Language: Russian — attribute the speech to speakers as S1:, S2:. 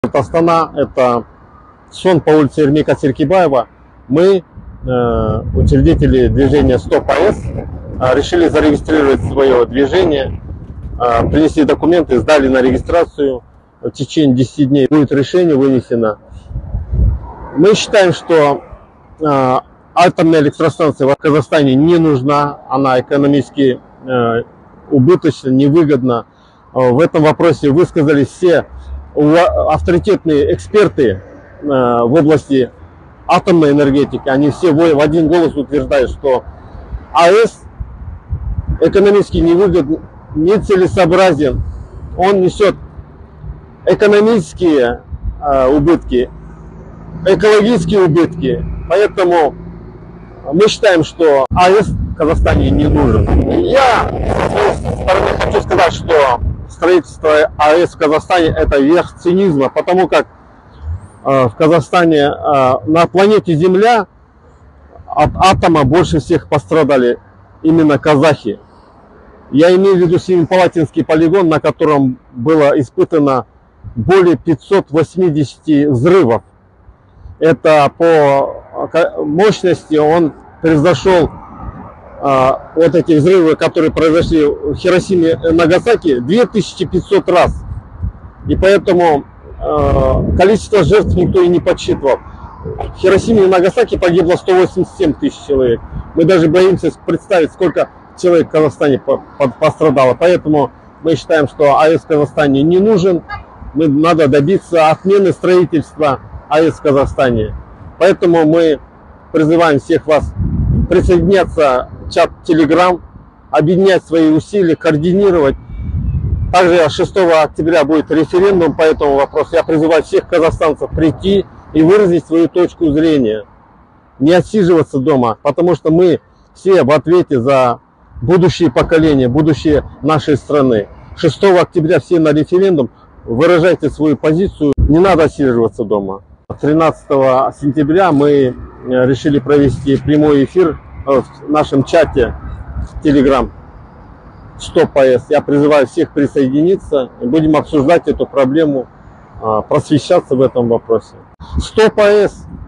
S1: Астана, это сон по улице Ермека Серкибаева. Мы, учредители движения Стоп АЭС, решили зарегистрировать свое движение, принесли документы, сдали на регистрацию. В течение 10 дней будет решение вынесено. Мы считаем, что атомная электростанция в Казахстане не нужна, она экономически убыточна, невыгодна. В этом вопросе высказались все авторитетные эксперты в области атомной энергетики. Они все в один голос утверждают, что АЭС экономически невыгоден, нецелесообразен, он несет экономические убытки, экологические убытки. Поэтому мы считаем, что АЭС в Казахстане не нужен. Я со своей стороны хочу сказать, что строительство АЭС в Казахстане – это верх цинизма, потому как в Казахстане, на планете Земля, от атома больше всех пострадали именно казахи. Я имею в виду Семипалатинский полигон, на котором было испытано более 580 взрывов. Это по мощности он превзошел вот эти взрывы, которые произошли в Хиросиме и Нагасаки, 2500 раз. И поэтому количество жертв никто и не подсчитывал. В Хиросиме и Нагасаки погибло 187 тысяч человек. Мы даже боимся представить, сколько человек в Казахстане пострадало. Поэтому мы считаем, что АЭС в Казахстане не нужен. Надо добиться отмены строительства АЭС в Казахстане. Поэтому мы призываем всех вас присоединяться в чат Telegram, объединять свои усилия, координировать. Также 6 октября будет референдум по этому вопросу. Я призываю всех казахстанцев прийти и выразить свою точку зрения. Не отсиживаться дома, потому что мы все в ответе за будущее поколение, будущее нашей страны. 6 октября все на референдум, выражайте свою позицию, не надо отсиживаться дома. 13 сентября мы решили провести прямой эфир в нашем чате Telegram Стоп АЭС. Я призываю всех присоединиться и будем обсуждать эту проблему, просвещаться в этом вопросе. Стоп АЭС